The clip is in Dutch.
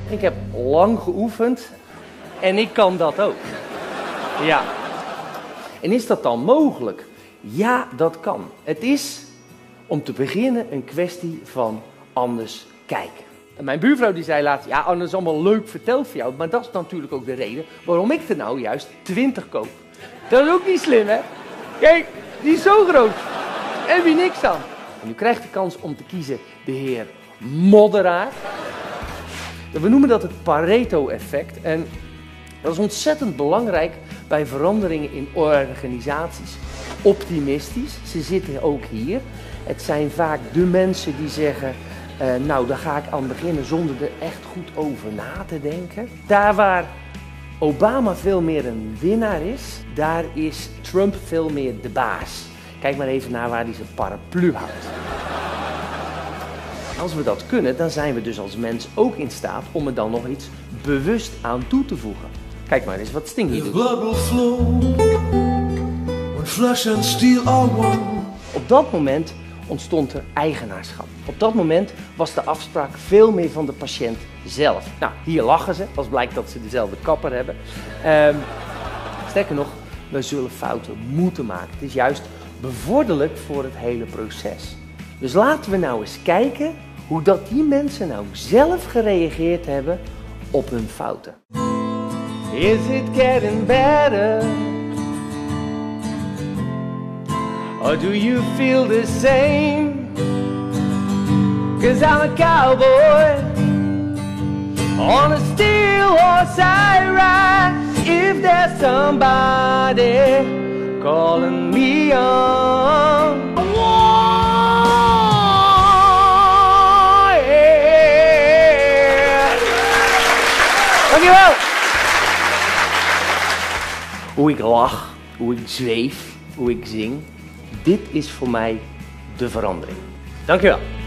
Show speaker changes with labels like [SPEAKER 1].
[SPEAKER 1] Ik heb lang geoefend en ik kan dat ook. Ja. En is dat dan mogelijk? Ja, dat kan. Het is, om te beginnen, een kwestie van anders kijken. En mijn buurvrouw die zei laatst, ja, dat is allemaal leuk verteld voor jou, maar dat is natuurlijk ook de reden waarom ik er nou juist 20 koop. Dat is ook niet slim, hè? Kijk, die is zo groot. En wie niks aan. En u krijgt de kans om te kiezen de heer Modderaar. We noemen dat het Pareto-effect. En dat is ontzettend belangrijk bij veranderingen in organisaties. Optimistisch, ze zitten ook hier. Het zijn vaak de mensen die zeggen, nou, daar ga ik aan beginnen zonder er echt goed over na te denken. Daar waar Obama veel meer een winnaar is, daar is Trump veel meer de baas. Kijk maar even naar waar hij zijn paraplu houdt. Als we dat kunnen, dan zijn we dus als mens ook in staat om er dan nog iets bewust aan toe te voegen. Kijk maar eens wat Sting hier doet. Op dat moment ontstond er eigenaarschap. Op dat moment was de afspraak veel meer van de patiënt zelf. Nou, hier lachen ze, als blijkt dat ze dezelfde kapper hebben. Sterker nog, we zullen fouten moeten maken. Het is juist bevorderlijk voor het hele proces. Dus laten we nou eens kijken hoe dat die mensen nou zelf gereageerd hebben op hun fouten. Is it getting better? Or do you feel the same? 'Cause I'm a cowboy on a steel horse I ride. If there's somebody calling me on. Dankjewel! Hoe ik lach, hoe ik zweef, hoe ik zing. Dit is voor mij de verandering. Dankjewel.